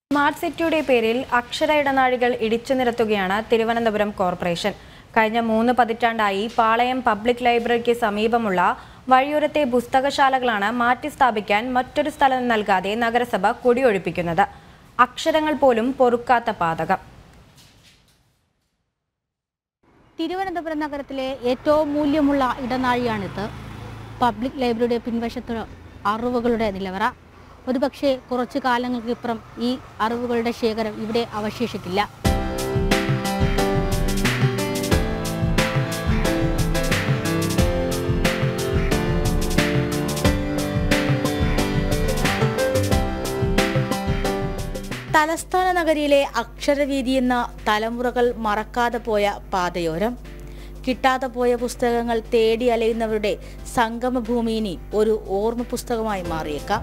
Smart സിറ്റിയുടെ പേരിൽ അക്ഷര ഇടനാഴികൾ ഇടിച്ചു നിരത്തുകയാണ് തിരുവനന്തപുരം കോർപ്പറേഷൻ. കഴിഞ്ഞ 3 പതിറ്റാണ്ടായി പാളയം പബ്ലിക് ലൈബ്രറിക്ക് സമീപമുള്ള വഴിയോരത്തെ പുസ്തകശാലകളാണ് മാറ്റി സ്ഥാപിക്കാൻ മറ്റൊരു സ്ഥലം നൽകാതെ നഗരസഭ കുടിയൊഴിപ്പിക്കുന്നത്. അക്ഷരങ്ങൾ പോലും പൊറുക്കാത്ത പാതകം. തിരുവനന്തപുരം നഗരത്തിലെ ഏറ്റവും മൂല്യമുള്ള ഇടനാഴിയാണിത്. പബ്ലിക് ലൈബ്രറിയുടെ പിൻവശത്ത് അറിവുകളുടെ നിലവറ. ഒരുപക്ഷെ കുറച്ചു കാലങ്ങൾക്കിപ്പുറം ഈ അറിവുകളുടെ ശേഖരം ഇവിടെ അവശേഷിക്കില്ല. തലസ്ഥാന നഗരിയിലെ അക്ഷരവീതി എന്ന തലമുറകൾ മറക്കാതെ പോയ പാതയോരം, കിട്ടാതെ പോയ പുസ്തകങ്ങൾ തേടി അലയുന്നവരുടെ സംഗമഭൂമി ഇനി ഒരു ഓർമ്മ പുസ്തകമായി മാറിയേക്കാം.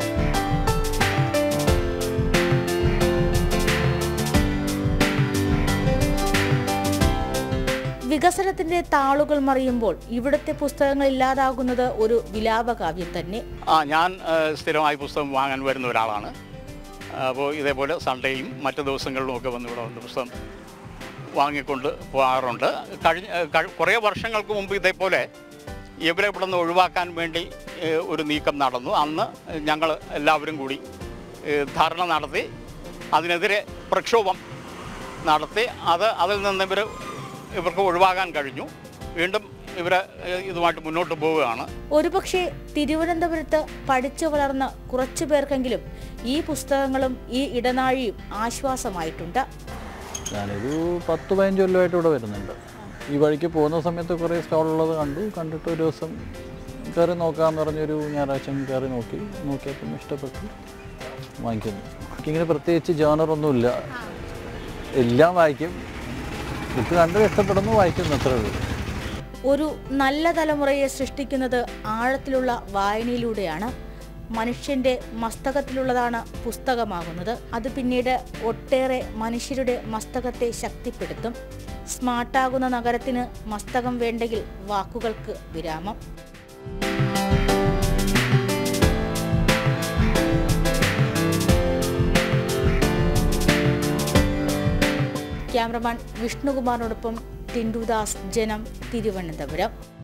വികസനത്തിന്റെ താളുകൾ മറിയുമ്പോൾ ഇവിടുത്തെ പുസ്തകങ്ങൾ ഇല്ലാതാകുന്നത് ഒരു വിലാപകാവ്യം തന്നെ. ഞാൻ സ്ഥിരമായി പുസ്തകം വാങ്ങാൻ വരുന്ന ഒരാളാണ്. അപ്പോൾ ഇതേപോലെ സൺഡേയും മറ്റു ദിവസങ്ങളിലും ഒക്കെ വന്ന് ഇവിടെ വന്ന് പുസ്തകം വാങ്ങിക്കൊണ്ട് പോകാറുണ്ട്. കുറേ വർഷങ്ങൾക്ക് മുമ്പ് ഇതേപോലെ ഇവരെ ഇവിടെ നിന്ന് ഒഴിവാക്കാൻ വേണ്ടി ഒരു നീക്കം നടന്നു. അന്ന് ഞങ്ങൾ എല്ലാവരും കൂടി ധാരണ നടത്തി അതിനെതിരെ പ്രക്ഷോഭം നടത്തി. അതിൽ നിന്ന് ഇവർക്ക് ഒഴിവാക്കാൻ കഴിഞ്ഞു. വീണ്ടും ഇവരെ ഇതുമായിട്ട് മുന്നോട്ട് പോവുകയാണ്. ഒരുപക്ഷെ തിരുവനന്തപുരത്ത് പഠിച്ചു വളർന്ന കുറച്ചു പേർക്കെങ്കിലും ഈ പുസ്തകങ്ങളും ഈ ഇടനാഴിയും ആശ്വാസമായിട്ടുണ്ട്. ഞാനൊരു 10-15 കൊല്ലമായിട്ട് ഇവിടെ വരുന്നുണ്ട്. ഈ വഴിക്ക് പോകുന്ന സമയത്ത് കുറേ സ്റ്റോളുള്ളത് കണ്ടിട്ട് ഒരു ദിവസം കയറി നോക്കാമെന്ന് പറഞ്ഞൊരു ഞായറാഴ്ച കയറി നോക്കിയപ്പം ഇഷ്ടപ്പെട്ടു വാങ്ങിക്കുന്നു. എനിക്കിങ്ങനെ പ്രത്യേകിച്ച് ജേണറൊന്നുമില്ല, എല്ലാം വായിക്കും. ബുക്ക് കണ്ട് ഇഷ്ടപ്പെടുന്നു, വായിക്കുന്നു, അത്രേ ഉള്ളൂ. ഒരു നല്ല തലമുറയെ സൃഷ്ടിക്കുന്നത് ആഴത്തിലുള്ള വായനയിലൂടെയാണ്. മനുഷ്യന്റെ മസ്തകത്തിലുള്ളതാണ് പുസ്തകമാകുന്നത്. അത് പിന്നീട് ഒട്ടേറെ മനുഷ്യരുടെ മസ്തകത്തെ ശക്തിപ്പെടുത്തും. സ്മാർട്ടാകുന്ന നഗരത്തിന് മസ്തകം വേണ്ടെങ്കിൽ വാക്കുകൾക്ക് വിരാമം. ക്യാമറമാൻ വിഷ്ണുകുമാറിനോടൊപ്പം ടിൻഡു ദാസ്, ജനം, തിരുവനന്തപുരം.